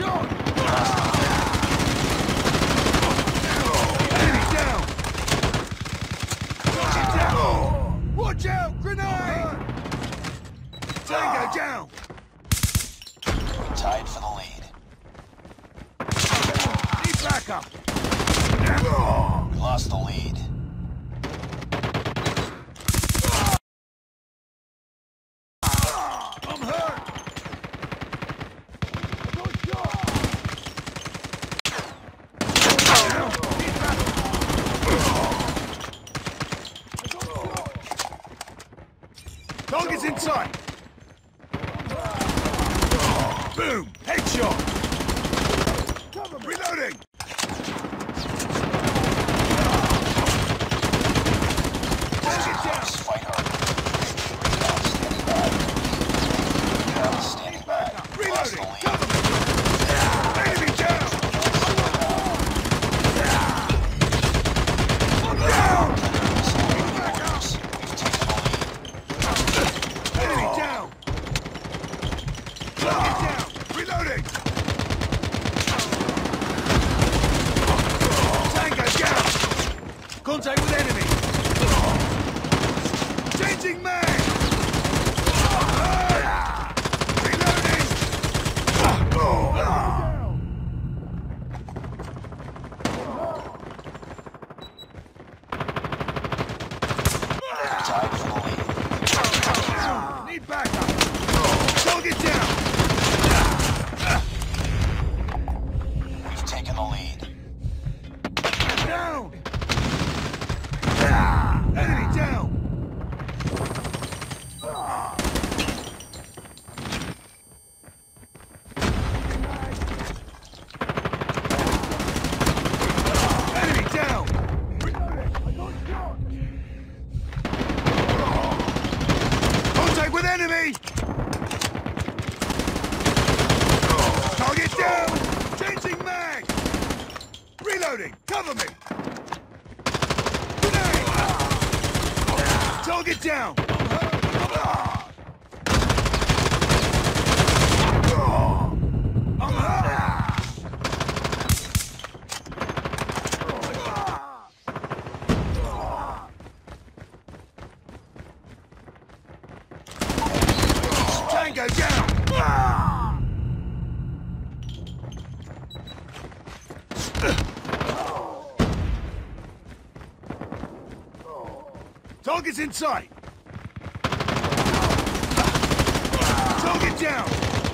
shot! Enemy down! Get down! Watch out! Grenade! Tango down! We tied for the lead. Need backup! We lost the lead. I'm hurt! Target's in sight! Boom! Headshot! Reloading! Target down! Fight hard. Recon standing by. Recon standing by. Lost the Reloading! lead. Cover me! Enemy down! I'm down! We've taken the lead. Enemy down! Target down! Reloading! Tango down! Contact with enemy! Changing mag! Reloading! Tied for the lead. Need backup! Target down! We've taken the lead. Down! Enemy down! Enemy down! Contact with enemy! Target down! Changing mag! Reloading! Cover me! Grenade! Target down! I'm hurt! Tango down! Target's in sight! Target down!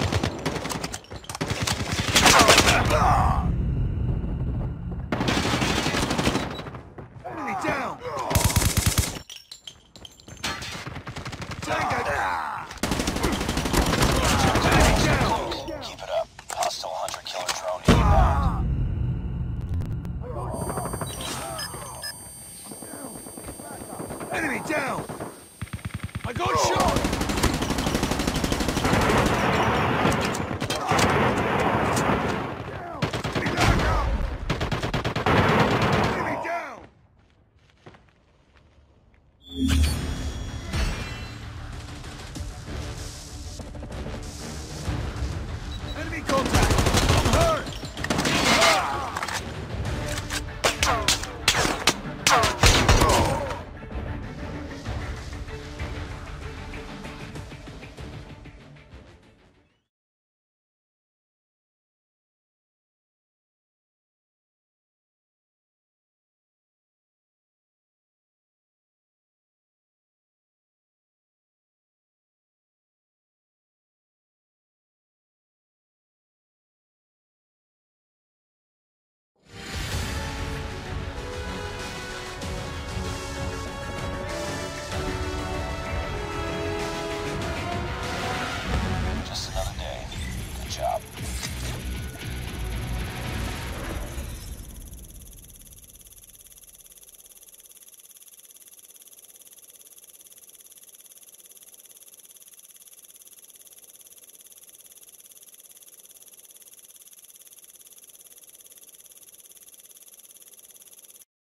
Enemy down! Tango down! Enemy down! Keep it up. Hostile hunter-killer drone inbound. Enemy down! I got shot!